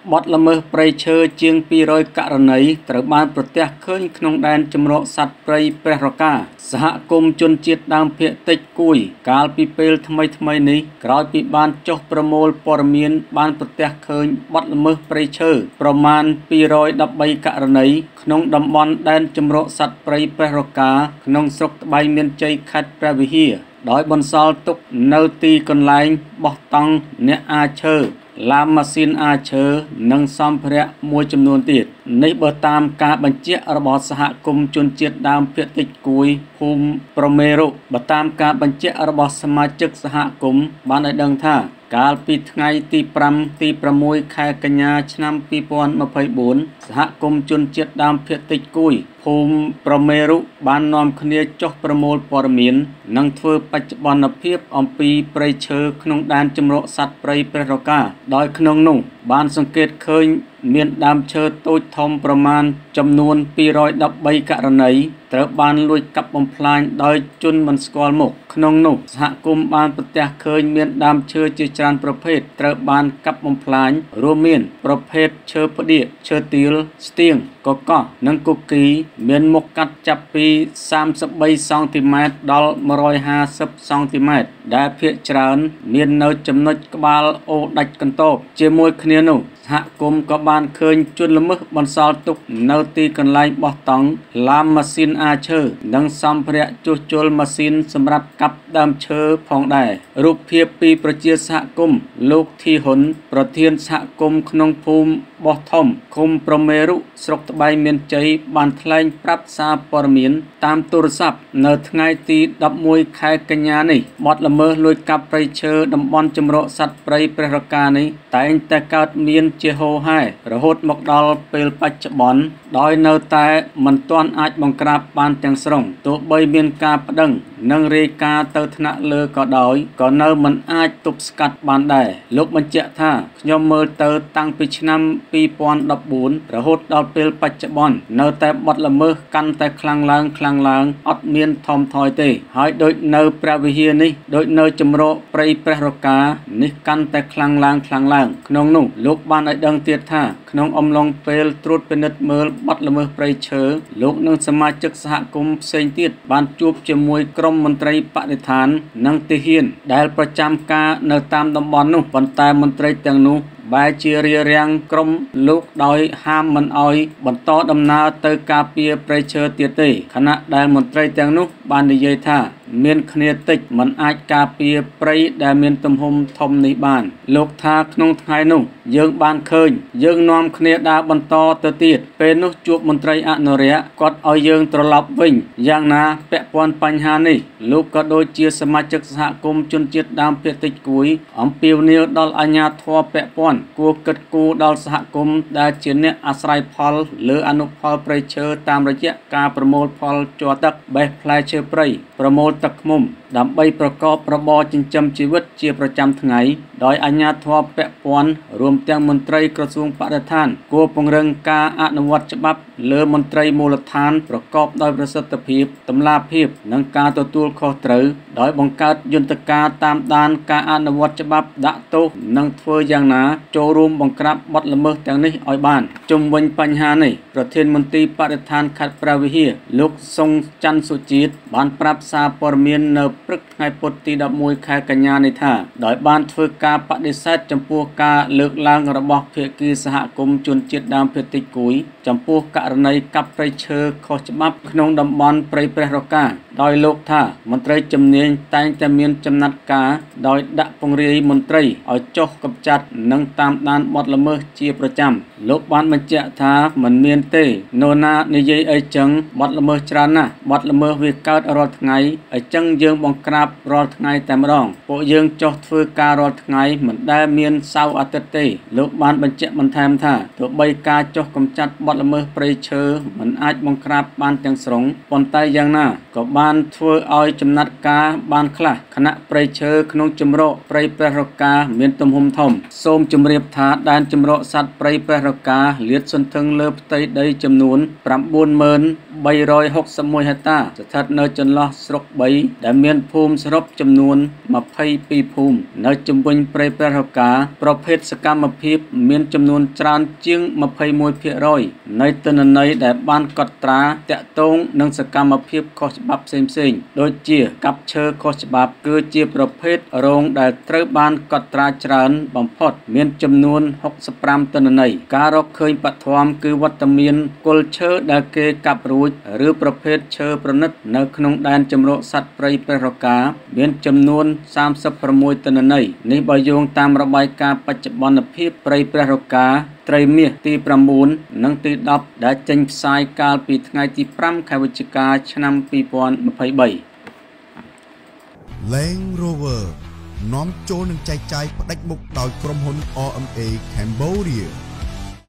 បទល្មើសព្រៃឈើជាង200ករណីត្រូវបានប្រទះឃើញក្នុងដែនជម្រកសត្វព្រៃព្រះរកាសហគមន៍ជនជាតិដើមភាគតិចគួយកាលពីពេលថ្មីនេះក្រោយពីបានចុះប្រមូលព័ត៌មានបានប្រទះឃើញបទល្មើសព្រៃឈើប្រមាណ213ករណីក្នុងតំបន់ដែនជម្រកសត្វព្រៃព្រះរកាក្នុងស្រុកត្បៃមានជ័យខេត្តព្រះវិហារដោយបន្សល់ទុកនៅទីកន្លែងបោះតង់អ្នកអាឈើឡានម៉ាស៊ីនអាឈើនិងសម្ភារៈមួយចំនួនទៀតនេះបើតាមការបញ្ជាក់របស់សហគមន៍ជនជាតិដើមភាគតិចគួយភូមិប្រមេរុបើតាមការបញ្ជាក់របស់សមាជិកសហគមន៍បានឲ្យដឹងថាកាលពីថ្ងៃទី5ទី6ខែកញ្ញាឆ្នាំ2024សហគមន៍ជនជាតិដើមភាគតិចគួយភូមិប្រមេរុបាននាំគ្នាចុះប្រមូលព័ត៌មាននិងធ្វើបច្ចុប្បន្នភាពអំពីព្រៃឈើក្នុងដែនជម្រកសត្វព្រៃព្រះរកាដោយក្នុងនោះបានសង្កេតឃើញមានដើមឈើតូចធំប្រមាណចំនួន213ករណីត្រូវបានលួចកាប់បំផ្លាញដោយជនមិនស្គាល់មុខក្នុងនោះសហគមន៍បានប្រទះឃើញមានដើមឈើជាច្រើនប្រភេទត្រូវបានកាប់បំផ្លាញរួមមានប្រភេទឈើផ្ដៀកឈើទាលស្ទៀងកកោះនិងគុកគីមានមុខកាត់ចាប់ពី33សង់ទីម៉ែត្រដល់150សង់ទីម៉ែត្រដែលភាគច្រើនមាននៅចំណុចក្បាលអូរដាច់កន្តោបជាមួយគ្នានោះសហគមន៍ក៏បានឃើញជនល្មើសបន្សល់ទុកនៅទីកន្លែងបោះតង់ឡានម៉ាស៊ីនអាឈើនិងសម្ភារៈជួសជុលម៉ាស៊ីនសម្រាប់កាប់ដើមឈើផងដែររូបភាពពីប្រជាសហគមន៍លោកធីហ៊ុនប្រធានសហគមន៍ក្នុងភូមិបោះធំឃុំប្រមេរុស្រុកត្បៃមានជ័យបានថ្លែងប្រាប់សារព័ត៌មានតាមទូរស័ព្ទនៅថ្ងៃទី11ខែកញ្ញានេះបទល្មើសលួចកាប់ព្រៃឈើតំបន់ជម្រកសត្វព្រៃព្រះរកានេះតែងតែកើតមានជាហូរហែរហូតមកដល់ពេលបច្ចុប្បន្នដោយនៅតែមិនទាន់អាចបង្ក្រាបបានទាំងស្រុងទោះបីមានការប្តឹងនិងរាយការណ៍ទៅថ្នាក់លើក៏ដោយក៏នៅមិនអាចទប់ស្កាត់បានដែរលោកបញ្ជាក់ថាខ្ញុំមើលទៅតាំងពីឆ្នាំ2014រហូតដល់ពេលបច្ចុប្បន្ននៅតែបទល្មើសកាន់តែខ្លាំងឡើងអត់មានថមថយទេហើយដូចនៅព្រះវិហារនេះដូចនៅជម្រកព្រៃព្រះរកានេះកាន់តែខ្លាំងឡើងក្នុងនោះលោកបានឲ្យដឹងទៀតថាក្នុងអំឡុងពេលត្រួតពិនិត្យមើលបទល្មើសព្រៃឈើលោកនិងសមាជិកសហគមន៍ផ្សេងទៀតបានជួបជាមួយក្រុមមន្ត្រីបរិស្ថាននិងទាហានដែលប្រចាំការនៅតាមតំបន់នោះប៉ុន្តែមន្ត្រីទាំងនោះបែរជារារាំងក្រុមលោកដោយហាមមិនអោយបន្តដំណើរទៅការពារព្រៃឈើទៀតទេខណៈដែលមន្ត្រីទាំងនោះបាននិយាយថាមានគ្នាតិចមិនអាចការពារព្រៃដែលមានទំហំធំនេះបានលោកថាក្នុងថ្ងៃនោះយើងបានឃើញយើងនាំគ្នាដើរបន្តទៅទៀតពេលនោះជួបមន្ត្រីអនុរិយគាត់ឲ្យយើងត្រឡប់វិញយ៉ាងណាពាក់ព័ន្ធបញ្ហានេះលោកក៏ដូចជាសមាជិកសហគមន៍ជនជាតិដើមភាគតិចគួយអំពាវនាវដល់អាជ្ញាធរពាក់ព័ន្ធគួរគិតគូរដល់សហគមន៍ដែលជាអ្នកអាស្រ័យផលលើអនុផលព្រៃឈើតាមរយៈការប្រមូលផលជ័រទឹកបេះផ្លែឈើព្រៃប្រមូលទឹកឃ្មុំដើម្បីប្រកបរបរចិញ្ចឹមជីវិតជាប្រចាំថ្ងៃដោយអាជ្ញាធរពាក់ព័ន្ធរួមទាំងមន្ត្រីក្រសួងបរិស្ថានគួរពង្រឹងការអនុវត្តច្បាប់លើមន្ត្រីមូលដ្ឋានប្រកបដោយប្រសិទ្ធភាពតម្លាភាពនិងការទទួលខុសត្រូវដោយបង្កើតយន្តការតាមដានការអនុវត្តច្បាប់ដាក់ទោសនិងធ្វើយ៉ាងណាចូលរួមបង្ក្រាបបទល្មើសទាំងនេះឲ្យបានជុំវិញបញ្ហានេះប្រធានមន្ត្រីបរិស្ថានខេត្តព្រះវិហារលោកសុងច័ន្ទសុជាតិបានប្រាប់សារព័ត៌មាននៅព្រឹកថ្ងៃពុធទី11ខែកញ្ញានេះថាដោយបានធ្វើការបដិសេធចំពោះការលើកឡើងរបស់ភាគីសហគមន៍ជនជាតិដើមភាគតិចគួយចំពោះករណីកាប់ព្រៃឈើខុសច្បាប់ក្នុងតំបន់ព្រៃព្រះរកាដោយលោកថាមន្ត្រីជំនាញតែងតែមានចំណាត់ការដោយដាក់ពង្រាយមន្ត្រីឲ្យចុះកម្ចាត់និងតាមដានបទល្មើសជាប្រចាំលោកបានបញ្ជាក់ថាមិនមានទេនរណានិយាយអីចឹងបទល្មើសច្រើនណាស់បទល្មើសវាកើតរាល់ថ្ងៃអញ្ចឹងយើងបង្ក្រាបរាល់ថ្ងៃតែម្ដងពួកយើងចុះធ្វើការរាល់ថ្ងៃមិនដែលមានសៅរ៍អាទិត្យទេលោកបានបញ្ជាក់បន្ថែមថាទោះបីការចុះកម្ចាត់បទល្មើសព្រៃឈើមិនអាចបង្ក្រាបបានទាំងស្រុងប៉ុន្តែយ៉ាងណាក៏បានបានធ្វើឲ្យចំណាត់ការបានខ្លះគណៈព្រៃឈើក្នុងជំរកព្រៃព្រះរកាមានទំហំធំសូមជម្រាបថាដែនជំរកសត្វព្រៃព្រះរកាលាតសន្ធឹងលើផ្ទៃដីចំនួន 9361 ហិកតាស្ថិតនៅចន្លោះស្រុក3ដែលមានភូមិសរុបចំនួន22ភូមិនៅជុំវិញព្រៃព្រះរកាប្រភេទសកម្មភាពមានចំនួនច្រើនជាង 21% នៃទិន្នន័យដែលបានកត់ត្រាតាក់ទងនឹងសកម្មភាពខុសច្បាប់ផ្សេងៗដូចជាកាប់ឈើខុសច្បាប់គឺជាប្រភេទរងដែលត្រូវបានកត់ត្រាច្រើនបំផុតមានចំនួន65ទិន្នន័យការរកឃើញបឋមគឺវត្តមានគល់ឈើដែលគេកាប់រួចឬប្រភេទឈើប្រណិតនៅក្នុងដែនជម្រកសត្វព្រៃព្រះរកាមានចំនួន36ទិន្នន័យនេះបើយោងតាមរបាយការណ៍បច្ចុប្បន្នភាពព្រៃព្រះរកាត្រីមាសទី9និងទី10ដែលចេញផ្សាយកាលពីថ្ងៃទី5ខែវិច្ឆិកាឆ្នាំ2023 Land Rover នាំចូលនឹងចែកចាយផ្ដាច់មុខដោយក្រុមហ៊ុន RMA Cambodia